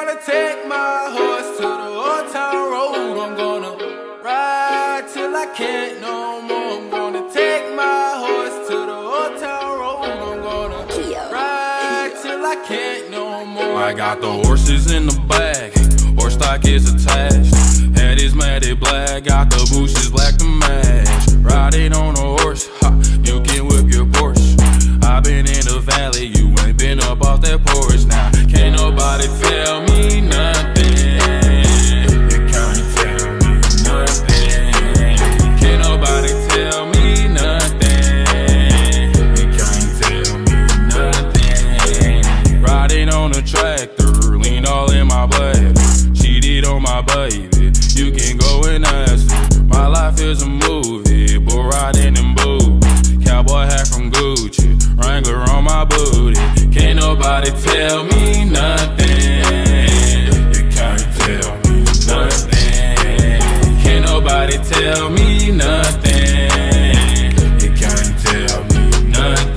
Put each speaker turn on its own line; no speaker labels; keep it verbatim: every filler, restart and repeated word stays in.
gonna take my horse to the old town road. I'm gonna ride till I can't no more. I'm gonna take my horse to the old town road. I'm gonna ride till I can't no more. I got the horses in the bag, horse stock is attached. Head is matted black, got the bushes black to match. Riding on a horse, ha, you can whip your Porsche. I been in the valley, you ain't been up off that porch. Now, can't nobody tell me nothing. You can't tell me nothing. Can't nobody tell me nothing. You can't tell me nothing. Riding on a tractor, lean all in my blood. Cheated on my baby, you can go and ask her. My life is a movie, bull riding in boots. Cowboy hat from Gucci, Wrangler on my booty. Can't nobody tell me nothing. You can't tell me nothing. Can't nobody tell me nothing. You can't tell me nothing.